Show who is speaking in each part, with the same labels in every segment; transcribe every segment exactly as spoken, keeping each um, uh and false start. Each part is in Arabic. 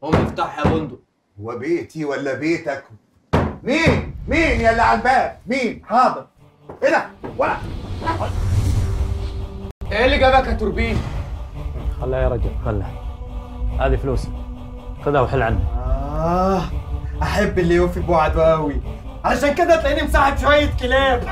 Speaker 1: قوم افتح يا بندق.
Speaker 2: هو بيتي ولا بيتك؟ مين؟ مين يا اللي على الباب؟ مين؟ حاضر. ايه ده؟ ولا
Speaker 1: ايه اللي جابك يا توربين؟
Speaker 3: خلها يا رجل خلها. هذه فلوس خذها وحل عنها.
Speaker 4: آه أحب اللي يوفي بوعده قوي، عشان كده تلاقيني مصاحب شوية كلاب.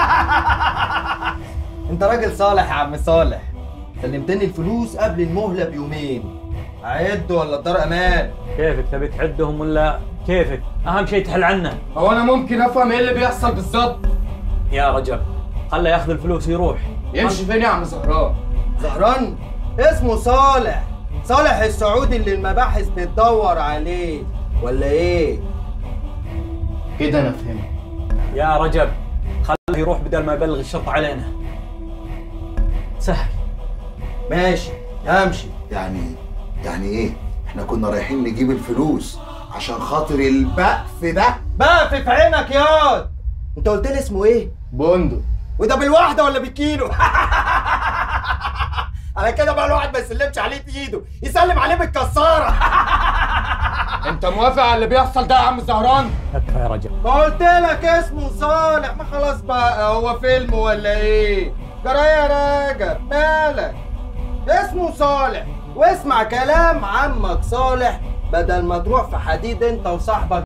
Speaker 4: أنت راجل صالح يا عم صالح، سلمتني الفلوس قبل المهلة بيومين، أعد ولا الدار أمان؟
Speaker 3: كيفك تبي تعدهم ولا كيفك؟ أهم شيء تحل عنه.
Speaker 1: هو أنا ممكن أفهم إيه اللي بيحصل بالظبط؟
Speaker 3: يا رجل خله ياخذ الفلوس ويروح.
Speaker 1: يمشي فين يا عم زهران؟
Speaker 4: زهران؟ اسمه صالح، صالح السعودي اللي المباحث بتدور عليه، ولا إيه؟
Speaker 1: كده أنا فهمت.
Speaker 3: يا رجب خله يروح بدل ما يبلغ الشرطة علينا. سهل.
Speaker 4: ماشي همشي.
Speaker 2: يعني يعني ايه؟ احنا كنا رايحين نجيب الفلوس عشان خاطر البقف ده؟
Speaker 4: بقف في عينك ياض. انت قلت لي اسمه ايه؟
Speaker 1: بندق.
Speaker 4: وده بالواحده ولا بالكيلو؟ على كده بقى الواحد ما يسلمش عليه بايده، يسلم عليه بالكساره.
Speaker 1: أنت موافق على اللي بيحصل ده يا عم زهران؟
Speaker 3: اكفى يا رجل.
Speaker 4: ما قلت لك اسمه صالح، ما خلاص بقى هو فيلم ولا ايه؟ جرى يا راجل مالك؟ اسمه صالح، واسمع كلام عمك صالح بدل ما تروح في حديد انت وصاحبك